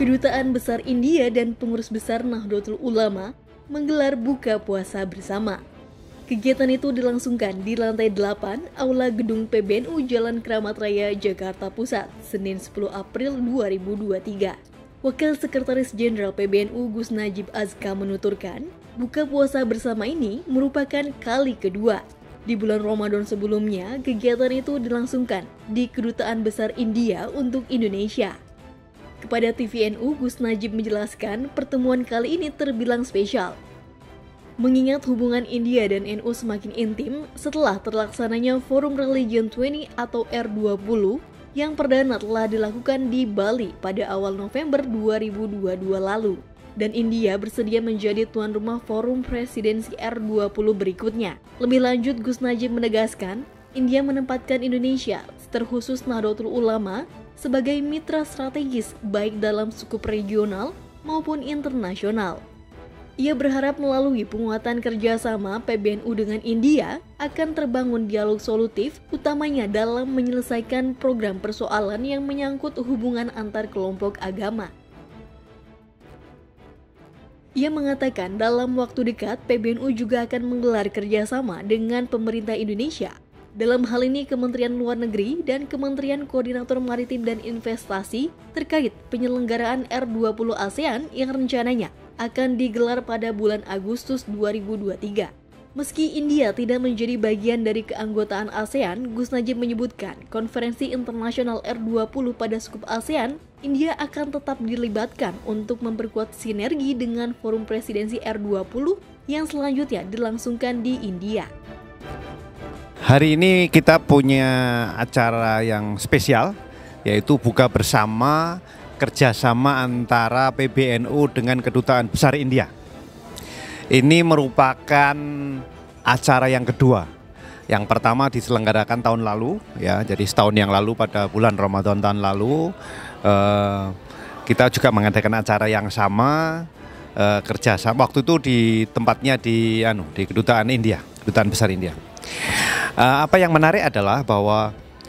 Kedutaan Besar India dan Pengurus Besar Nahdlatul Ulama menggelar buka puasa bersama. Kegiatan itu dilangsungkan di lantai 8 Aula Gedung PBNU Jalan Kramat Raya, Jakarta Pusat, Senin 10 April 2023. Wakil Sekretaris Jenderal PBNU Gus Najib Azka menuturkan, buka puasa bersama ini merupakan kali kedua. Di bulan Ramadan sebelumnya, kegiatan itu dilangsungkan di Kedutaan Besar India untuk Indonesia. Kepada TVNU, Gus Najib menjelaskan pertemuan kali ini terbilang spesial. Mengingat hubungan India dan NU semakin intim setelah terlaksananya Forum Religion 20 atau R20 yang perdana telah dilakukan di Bali pada awal November 2022 lalu. Dan India bersedia menjadi tuan rumah Forum Presidensi R20 berikutnya. Lebih lanjut, Gus Najib menegaskan, India menempatkan Indonesia, terkhusus Nahdlatul Ulama, sebagai mitra strategis baik dalam skup regional maupun internasional. Ia berharap melalui penguatan kerjasama PBNU dengan India akan terbangun dialog solutif, utamanya dalam menyelesaikan program persoalan yang menyangkut hubungan antar kelompok agama. Ia mengatakan dalam waktu dekat PBNU juga akan menggelar kerjasama dengan pemerintah Indonesia. Dalam hal ini Kementerian Luar Negeri dan Kementerian Koordinator Maritim dan Investasi terkait penyelenggaraan R20 ASEAN yang rencananya akan digelar pada bulan Agustus 2023. Meski India tidak menjadi bagian dari keanggotaan ASEAN, Gus Najib menyebutkan konferensi internasional R20 pada skup ASEAN, India akan tetap dilibatkan untuk memperkuat sinergi dengan Forum Presidensi R20 yang selanjutnya dilangsungkan di India. Hari ini kita punya acara yang spesial, yaitu buka bersama kerjasama antara PBNU dengan Kedutaan Besar India. Ini merupakan acara yang kedua. Yang pertama diselenggarakan tahun lalu, ya, jadi setahun yang lalu pada bulan Ramadan tahun lalu. Kita juga mengadakan acara yang sama, kerjasama. Waktu itu di tempatnya di Kedutaan India, Kedutaan Besar India. Apa yang menarik adalah bahwa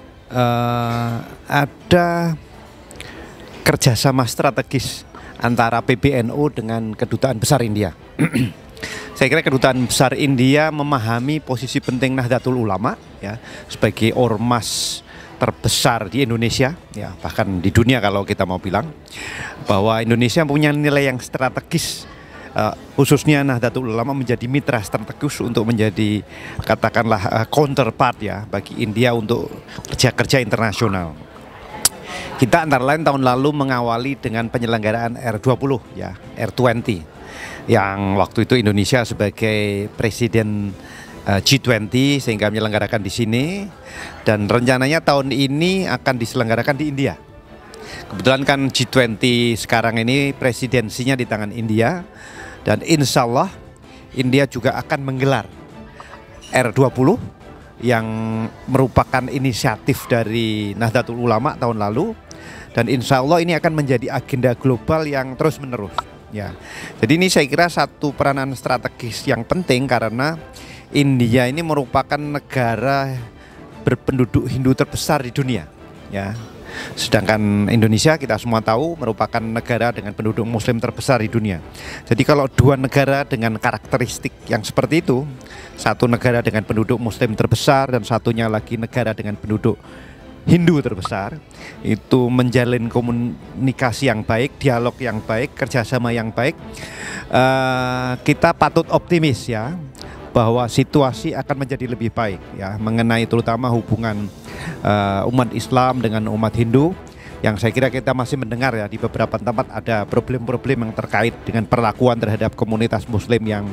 ada kerjasama strategis antara PBNU dengan Kedutaan Besar India. Saya kira Kedutaan Besar India memahami posisi penting Nahdlatul Ulama, ya, sebagai ormas terbesar di Indonesia, ya, bahkan di dunia kalau kita mau bilang, bahwa Indonesia punya nilai yang strategis. Khususnya Nahdlatul Ulama menjadi mitra strategis untuk menjadi katakanlah counterpart, ya, bagi India untuk kerja-kerja internasional. Kita antara lain tahun lalu mengawali dengan penyelenggaraan R20, ya, R20, yang waktu itu Indonesia sebagai presiden G20 sehingga menyelenggarakan di sini, dan rencananya tahun ini akan diselenggarakan di India. Kebetulan kan G20 sekarang ini presidensinya di tangan India, dan insya Allah India juga akan menggelar R20 yang merupakan inisiatif dari Nahdlatul Ulama tahun lalu, dan insya Allah ini akan menjadi agenda global yang terus menerus, ya. Jadi ini saya kira satu peranan strategis yang penting karena India ini merupakan negara berpenduduk Hindu terbesar di dunia, ya. Sedangkan Indonesia kita semua tahu merupakan negara dengan penduduk Muslim terbesar di dunia. Jadi kalau dua negara dengan karakteristik yang seperti itu, satu negara dengan penduduk Muslim terbesar dan satunya lagi negara dengan penduduk Hindu terbesar, itu menjalin komunikasi yang baik, dialog yang baik, kerjasama yang baik, kita patut optimis, ya, bahwa situasi akan menjadi lebih baik, ya, mengenai terutama hubungan umat Islam dengan umat Hindu, yang saya kira kita masih mendengar, ya, di beberapa tempat ada problem-problem yang terkait dengan perlakuan terhadap komunitas Muslim yang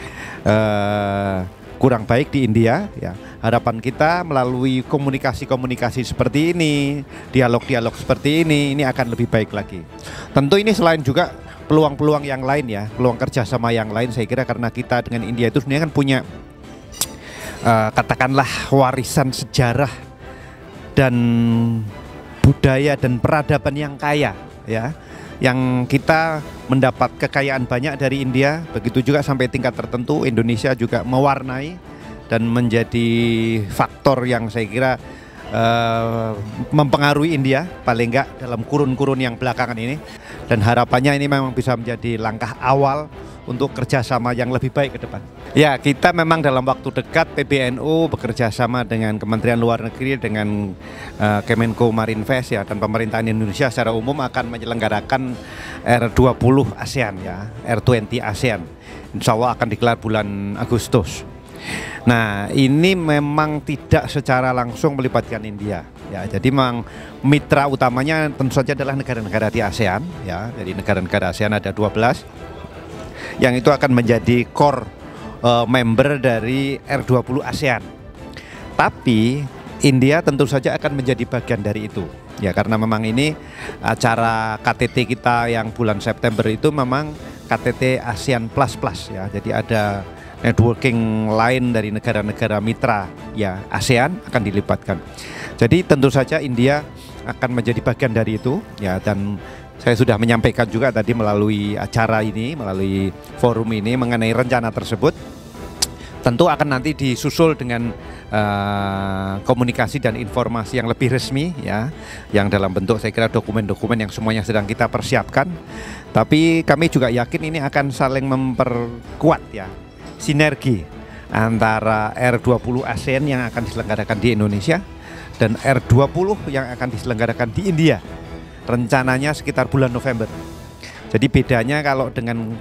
kurang baik di India, ya. Harapan kita melalui komunikasi-komunikasi seperti ini, dialog-dialog seperti ini akan lebih baik lagi. Tentu ini selain juga peluang-peluang yang lain, ya, peluang kerjasama yang lain, saya kira karena kita dengan India itu sebenarnya kan punya katakanlah warisan sejarah dan budaya dan peradaban yang kaya, ya, yang kita mendapat kekayaan banyak dari India. Begitu juga sampai tingkat tertentu Indonesia juga mewarnai dan menjadi faktor yang saya kira mempengaruhi India paling enggak dalam kurun-kurun yang belakangan ini. Dan harapannya ini memang bisa menjadi langkah awal untuk kerjasama yang lebih baik ke depan. Ya, kita memang dalam waktu dekat PBNU bekerja sama dengan Kementerian Luar Negeri, dengan Kemenko Marinvest ya, dan pemerintahan Indonesia secara umum akan menyelenggarakan R20 ASEAN ya, R20 ASEAN. Insya Allah akan digelar bulan Agustus. Nah, ini memang tidak secara langsung melibatkan India. Ya, jadi memang mitra utamanya tentu saja adalah negara-negara di ASEAN. Ya, jadi negara-negara ASEAN ada 12 yang itu akan menjadi core member dari R20 ASEAN. Tapi India tentu saja akan menjadi bagian dari itu. Ya, karena memang ini acara KTT kita yang bulan September itu memang KTT ASEAN Plus Plus ya. Jadi ada networking lain dari negara-negara mitra ya ASEAN akan dilibatkan. Jadi tentu saja India akan menjadi bagian dari itu ya, dan saya sudah menyampaikan juga tadi melalui acara ini, melalui forum ini mengenai rencana tersebut. Tentu akan nanti disusul dengan komunikasi dan informasi yang lebih resmi ya, yang dalam bentuk saya kira dokumen-dokumen yang semuanya sedang kita persiapkan. Tapi kami juga yakin ini akan saling memperkuat ya sinergi antara R20 ASEAN yang akan diselenggarakan di Indonesia dan R20 yang akan diselenggarakan di India. Rencananya sekitar bulan November. Jadi bedanya kalau dengan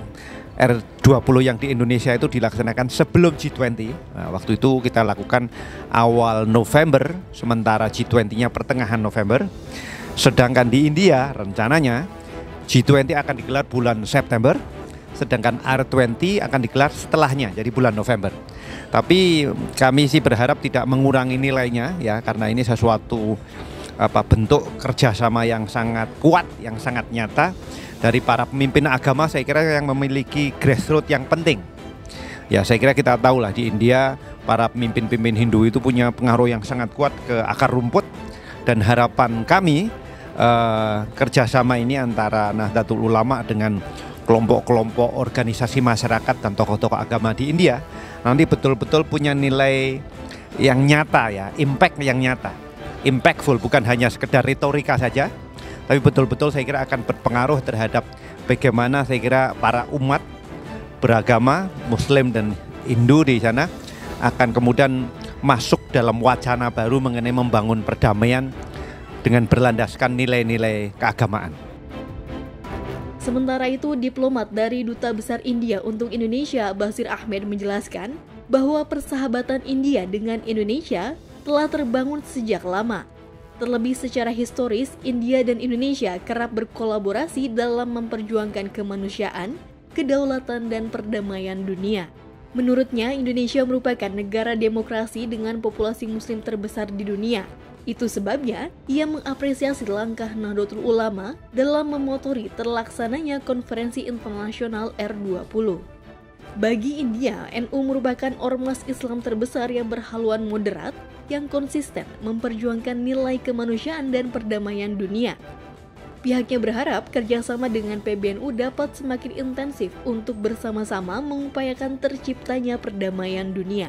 R20 yang di Indonesia itu dilaksanakan sebelum G20. Nah, waktu itu kita lakukan awal November, sementara G20-nya pertengahan November. Sedangkan di India rencananya G20 akan digelar bulan September, sedangkan R20 akan digelar setelahnya, jadi bulan November. Tapi kami sih berharap tidak mengurangi nilainya ya, karena ini sesuatu bentuk kerjasama yang sangat kuat, yang sangat nyata dari para pemimpin agama. Saya kira yang memiliki grassroots yang penting. Ya, saya kira kita tahu lah di India para pemimpin-pemimpin Hindu itu punya pengaruh yang sangat kuat ke akar rumput, dan harapan kami kerjasama ini antara Nahdlatul Ulama dengan kelompok-kelompok organisasi masyarakat dan tokoh-tokoh agama di India nanti betul-betul punya nilai yang nyata ya, impact yang nyata, impactful, bukan hanya sekedar retorika saja, tapi betul-betul saya kira akan berpengaruh terhadap bagaimana saya kira para umat beragama Muslim dan Hindu di sana akan kemudian masuk dalam wacana baru mengenai membangun perdamaian dengan berlandaskan nilai-nilai keagamaan. Sementara itu, diplomat dari Duta Besar India untuk Indonesia, Basir Ahmed, menjelaskan bahwa persahabatan India dengan Indonesia telah terbangun sejak lama. Terlebih secara historis, India dan Indonesia kerap berkolaborasi dalam memperjuangkan kemanusiaan, kedaulatan, dan perdamaian dunia. Menurutnya, Indonesia merupakan negara demokrasi dengan populasi Muslim terbesar di dunia. Itu sebabnya ia mengapresiasi langkah Nahdlatul Ulama dalam memotori terlaksananya konferensi internasional R20. Bagi India, NU merupakan ormas Islam terbesar yang berhaluan moderat yang konsisten memperjuangkan nilai kemanusiaan dan perdamaian dunia. Pihaknya berharap kerjasama dengan PBNU dapat semakin intensif untuk bersama-sama mengupayakan terciptanya perdamaian dunia.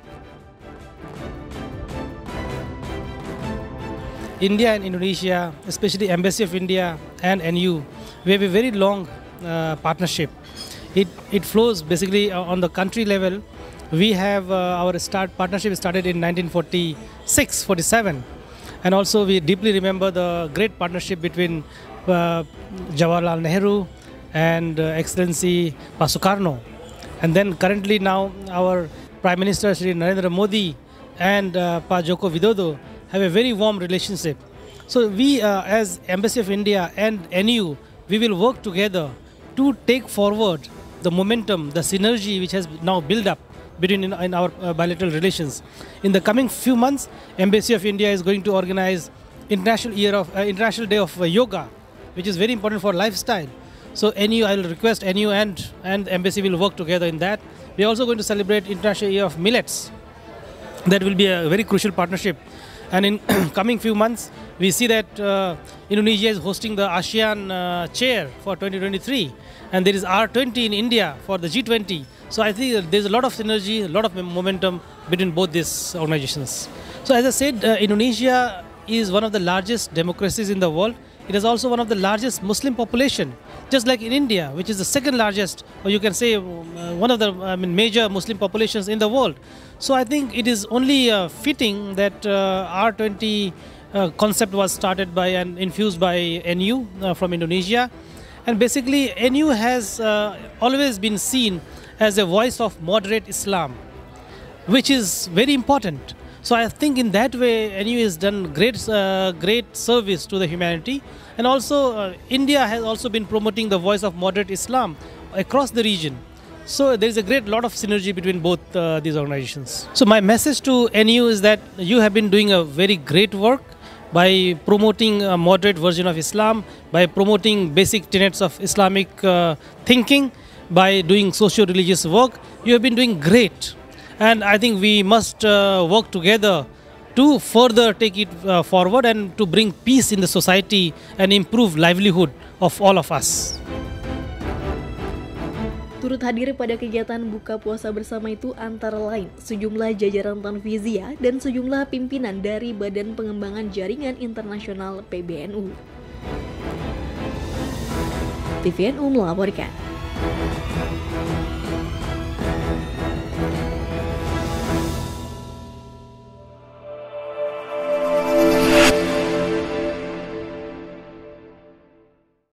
India and Indonesia, especially Embassy of India and NU, we have a very long partnership. It flows basically on the country level. We have our partnership started in 1946-47, and also we deeply remember the great partnership between Jawaharlal Nehru and Excellency Pa Sukarno. And then currently now our Prime Minister Shri Narendra Modi and Pa Joko Widodo have a very warm relationship. So we as Embassy of India and NU, we will work together to take forward the momentum, the synergy which has now built up between in our bilateral relations. In the coming few months, Embassy of India is going to organize International Day of Yoga, which is very important for lifestyle. So NU, I will request NU and Embassy will work together in that. We are also going to celebrate International Year of Millets. That will be a very crucial partnership. And in coming few months, we see that Indonesia is hosting the ASEAN chair for 2023, and there is R20 in India for the G20. So I think there's a lot of synergy, a lot of momentum between both these organizations. So as I said, Indonesia is one of the largest democracies in the world. it is also one of the largest Muslim population, just like in India, which is the second largest, or you can say one of the major Muslim populations in the world. So I think it is only fitting that R20 concept was started by and infused by NU from Indonesia. And basically NU has always been seen as a voice of moderate Islam, which is very important. So I think in that way NU has done great service to the humanity. And also India has also been promoting the voice of moderate Islam across the region. So there is a lot of synergy between both these organizations. So my message to NU is that you have been doing a very great work by promoting a moderate version of Islam, by promoting basic tenets of Islamic thinking, by doing socio-religious work. You have been doing great. And I think we must work together to further take it forward and to bring peace in the society and improve livelihood of all of us. Turut hadir pada kegiatan buka puasa bersama itu antara lain sejumlah jajaran Tanfiziyah dan sejumlah pimpinan dari Badan Pengembangan Jaringan Internasional PBNU. TVNU melaporkan.